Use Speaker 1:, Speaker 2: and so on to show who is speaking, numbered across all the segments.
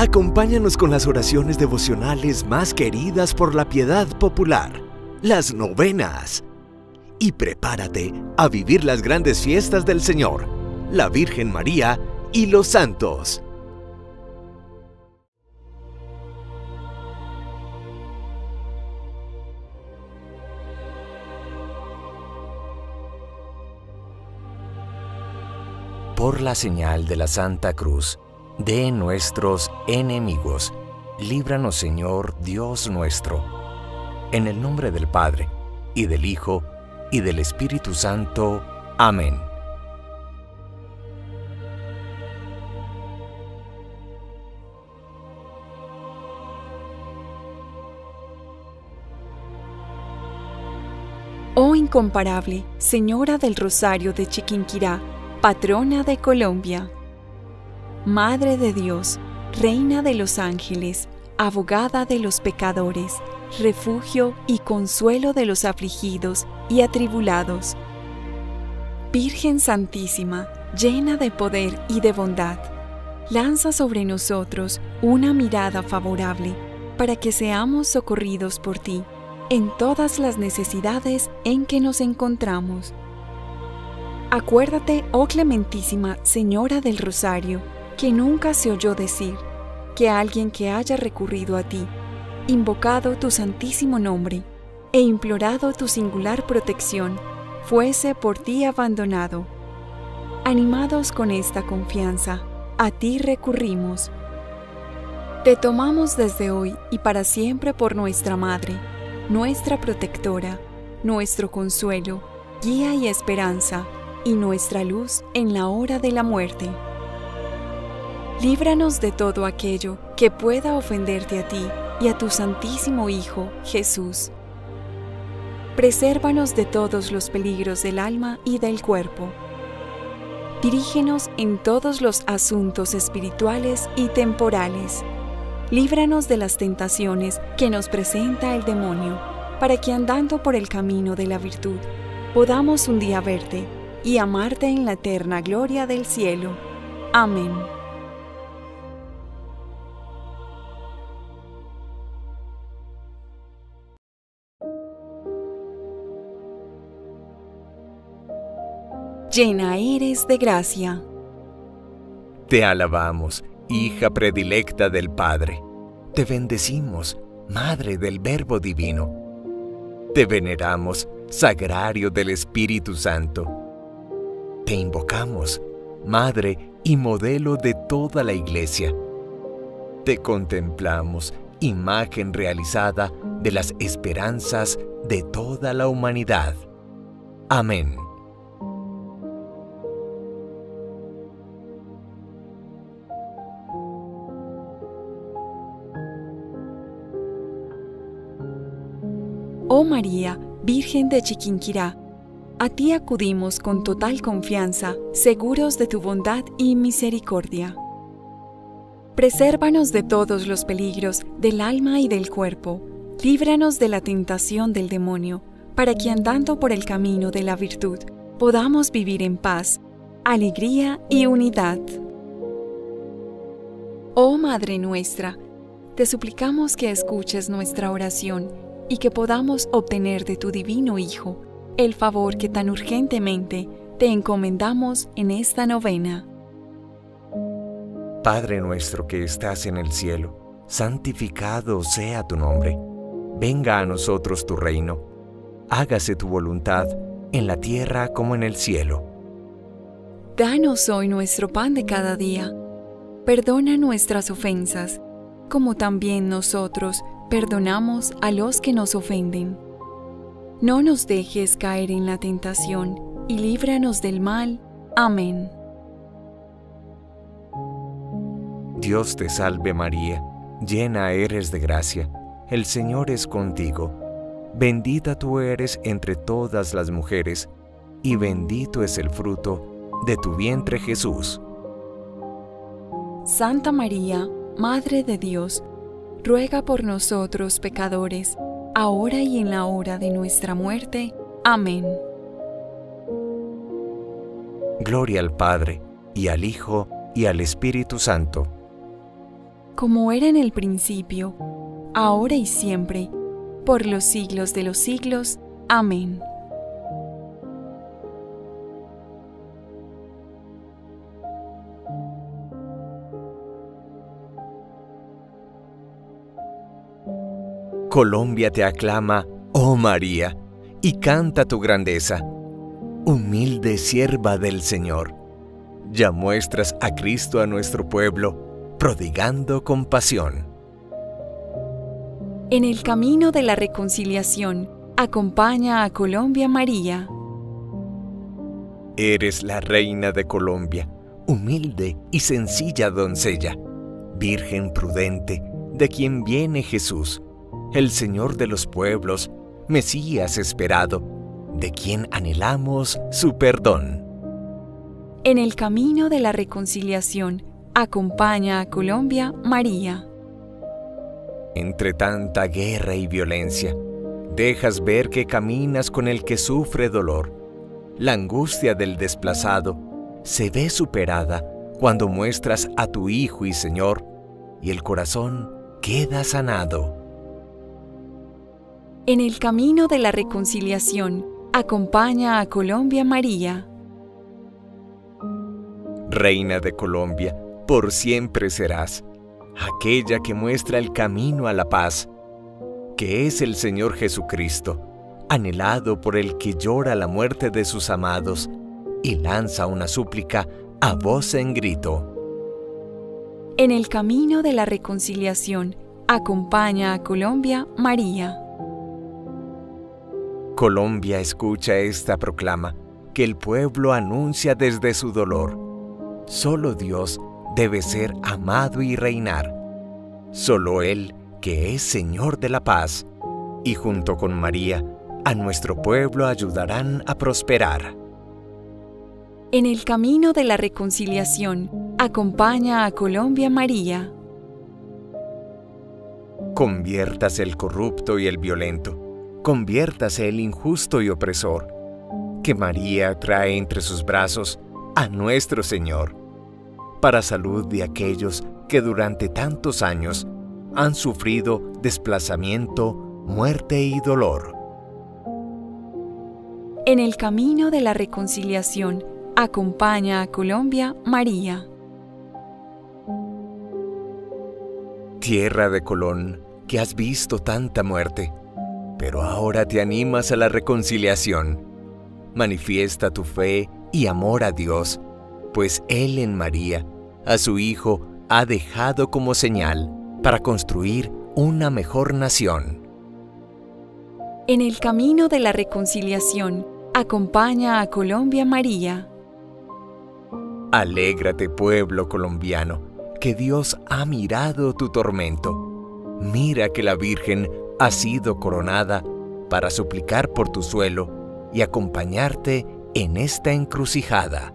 Speaker 1: Acompáñanos con las oraciones devocionales más queridas por la piedad popular, las novenas. Y prepárate a vivir las grandes fiestas del Señor, la Virgen María y los santos. Por la señal de la Santa Cruz de nuestros enemigos, líbranos, Señor Dios nuestro. En el nombre del Padre, y del Hijo, y del Espíritu Santo. Amén.
Speaker 2: Oh incomparable, Señora del Rosario de Chiquinquirá, patrona de Colombia, Madre de Dios, Reina de los ángeles, abogada de los pecadores, refugio y consuelo de los afligidos y atribulados. Virgen Santísima, llena de poder y de bondad, lanza sobre nosotros una mirada favorable para que seamos socorridos por ti en todas las necesidades en que nos encontramos. Acuérdate, oh clementísima Señora del Rosario, que nunca se oyó decir que alguien que haya recurrido a ti, invocado tu santísimo nombre e implorado tu singular protección, fuese por ti abandonado. Animados con esta confianza, a ti recurrimos. Te tomamos desde hoy y para siempre por nuestra Madre, nuestra protectora, nuestro consuelo, guía y esperanza, y nuestra luz en la hora de la muerte. Líbranos de todo aquello que pueda ofenderte a ti y a tu Santísimo Hijo, Jesús. Presérvanos de todos los peligros del alma y del cuerpo. Dirígenos en todos los asuntos espirituales y temporales. Líbranos de las tentaciones que nos presenta el demonio, para que andando por el camino de la virtud, podamos un día verte y amarte en la eterna gloria del cielo. Amén. Llena eres de gracia.
Speaker 1: Te alabamos, hija predilecta del Padre. Te bendecimos, Madre del Verbo Divino. Te veneramos, Sagrario del Espíritu Santo. Te invocamos, Madre y modelo de toda la Iglesia. Te contemplamos, imagen realizada de las esperanzas de toda la humanidad. Amén.
Speaker 2: Oh María, Virgen de Chiquinquirá, a ti acudimos con total confianza, seguros de tu bondad y misericordia. Presérvanos de todos los peligros del alma y del cuerpo, líbranos de la tentación del demonio, para que andando por el camino de la virtud, podamos vivir en paz, alegría y unidad. Oh Madre nuestra, te suplicamos que escuches nuestra oración y que podamos obtener de tu divino Hijo el favor que tan urgentemente te encomendamos en esta novena.
Speaker 1: Padre nuestro que estás en el cielo, santificado sea tu nombre. Venga a nosotros tu reino. Hágase tu voluntad en la tierra como en el cielo.
Speaker 2: Danos hoy nuestro pan de cada día. Perdona nuestras ofensas, como también nosotros perdonamos a los que nos ofenden. No nos dejes caer en la tentación y líbranos del mal. Amén.
Speaker 1: Dios te salve María, llena eres de gracia, el Señor es contigo. Bendita tú eres entre todas las mujeres, y bendito es el fruto de tu vientre Jesús.
Speaker 2: Santa María, Madre de Dios, ruega por nosotros pecadores, ahora y en la hora de nuestra muerte. Amén.
Speaker 1: Gloria al Padre, y al Hijo, y al Espíritu Santo.
Speaker 2: como era en el principio, ahora y siempre, por los siglos de los siglos. Amén.
Speaker 1: Colombia te aclama, oh María, y canta tu grandeza. Humilde sierva del Señor, ya muestras a Cristo a nuestro pueblo, prodigando compasión.
Speaker 2: En el camino de la reconciliación, acompaña a Colombia María.
Speaker 1: Eres la reina de Colombia, humilde y sencilla doncella, virgen prudente, de quien viene Jesús, el Señor de los pueblos, Mesías esperado, de quien anhelamos su perdón.
Speaker 2: En el camino de la reconciliación, acompaña a Colombia María.
Speaker 1: Entre tanta guerra y violencia, dejas ver que caminas con el que sufre dolor. La angustia del desplazado se ve superada cuando muestras a tu Hijo y Señor, y el corazón queda sanado.
Speaker 2: En el camino de la reconciliación, acompaña a Colombia María.
Speaker 1: Reina de Colombia, por siempre serás, aquella que muestra el camino a la paz, que es el Señor Jesucristo, anhelado por el que llora la muerte de sus amados y lanza una súplica a voz en grito.
Speaker 2: En el camino de la reconciliación, acompaña a Colombia María.
Speaker 1: Colombia escucha esta proclama que el pueblo anuncia desde su dolor. Solo Dios debe ser amado y reinar. Solo Él, que es Señor de la paz, y junto con María, a nuestro pueblo ayudarán a prosperar.
Speaker 2: En el camino de la reconciliación, acompaña a Colombia María.
Speaker 1: Conviértase el corrupto y el violento, conviértase el injusto y opresor, que María trae entre sus brazos a nuestro Señor, para salud de aquellos que durante tantos años han sufrido desplazamiento, muerte y dolor.
Speaker 2: En el camino de la reconciliación, acompaña a Colombia María.
Speaker 1: Tierra de Colón, que has visto tanta muerte, pero ahora te animas a la reconciliación. Manifiesta tu fe y amor a Dios, pues Él en María, a su Hijo, ha dejado como señal para construir una mejor nación.
Speaker 2: En el camino de la reconciliación, acompaña a Colombia María.
Speaker 1: Alégrate, pueblo colombiano, que Dios ha mirado tu tormento. Mira que la Virgen ha sido coronada para suplicar por tu suelo y acompañarte en esta encrucijada.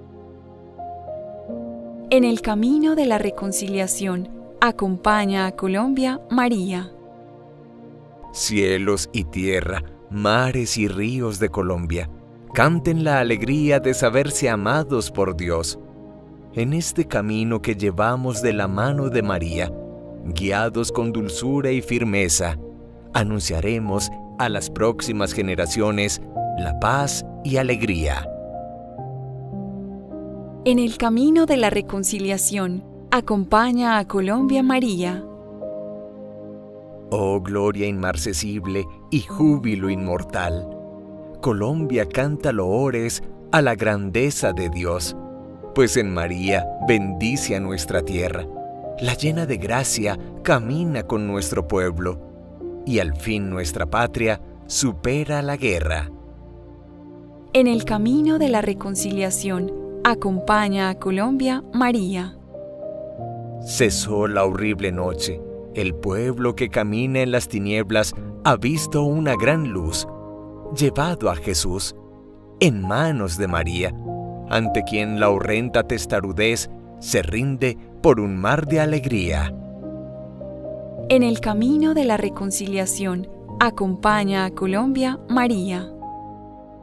Speaker 2: En el camino de la reconciliación, acompaña a Colombia María.
Speaker 1: Cielos y tierra, mares y ríos de Colombia, canten la alegría de saberse amados por Dios. En este camino que llevamos de la mano de María, guiados con dulzura y firmeza, anunciaremos a las próximas generaciones la paz y alegría.
Speaker 2: En el camino de la reconciliación, acompaña a Colombia María.
Speaker 1: Oh gloria inmarcesible y júbilo inmortal, Colombia canta loores a la grandeza de Dios, pues en María bendice a nuestra tierra, la llena de gracia camina con nuestro pueblo, y al fin nuestra patria supera la guerra.
Speaker 2: En el camino de la reconciliación, acompaña a Colombia María.
Speaker 1: Cesó la horrible noche, el pueblo que camina en las tinieblas ha visto una gran luz, llevado a Jesús, en manos de María, ante quien la horrenda testarudez se rinde por un mar de alegría.
Speaker 2: En el camino de la reconciliación, acompaña a Colombia María.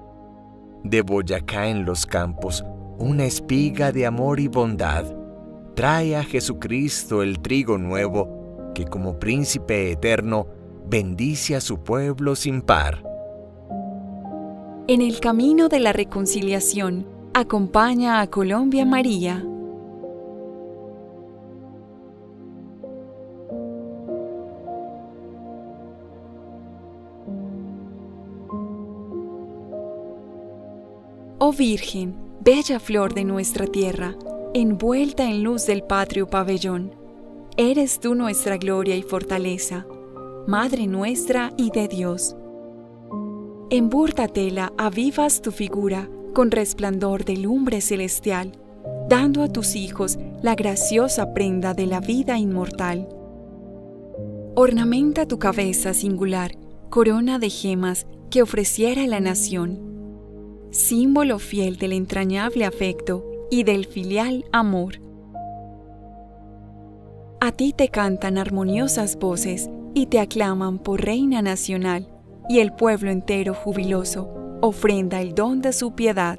Speaker 1: De Boyacá en los campos, una espiga de amor y bondad, trae a Jesucristo el trigo nuevo, que como príncipe eterno bendice a su pueblo sin par.
Speaker 2: En el camino de la reconciliación, acompaña a Colombia María. Oh Virgen, bella flor de nuestra tierra, envuelta en luz del patrio pabellón, eres tú nuestra gloria y fortaleza, Madre nuestra y de Dios. En burda tela avivas tu figura con resplandor de lumbre celestial, dando a tus hijos la graciosa prenda de la vida inmortal. Ornamenta tu cabeza singular, corona de gemas que ofreciera la nación, símbolo fiel del entrañable afecto y del filial amor. A ti te cantan armoniosas voces y te aclaman por reina nacional, y el pueblo entero jubiloso ofrenda el don de su piedad.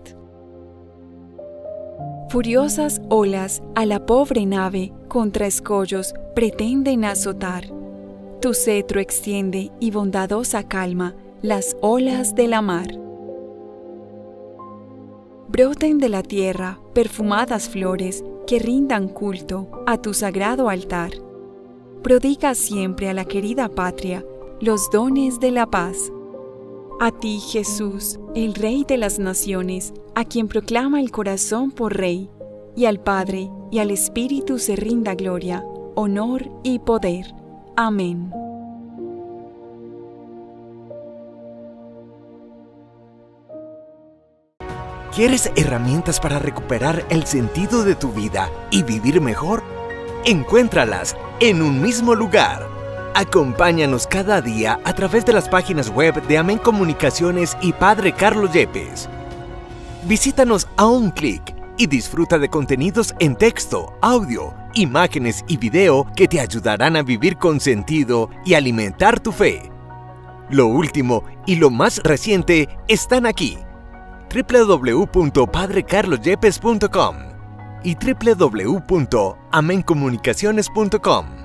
Speaker 2: Furiosas olas a la pobre nave contra escollos pretenden azotar. Tu cetro extiende y bondadosa calma las olas de la mar. Broten de la tierra perfumadas flores que rindan culto a tu sagrado altar. Prodiga siempre a la querida patria los dones de la paz. A ti, Jesús, el Rey de las naciones, a quien proclama el corazón por Rey, y al Padre y al Espíritu se rinda gloria, honor y poder. Amén.
Speaker 1: ¿Quieres herramientas para recuperar el sentido de tu vida y vivir mejor? Encuéntralas en un mismo lugar. Acompáñanos cada día a través de las páginas web de Amén Comunicaciones y Padre Carlos Yepes. Visítanos a un clic y disfruta de contenidos en texto, audio, imágenes y video que te ayudarán a vivir con sentido y alimentar tu fe. Lo último y lo más reciente están aquí: www.padrecarlosyepes.com y www.amencomunicaciones.com.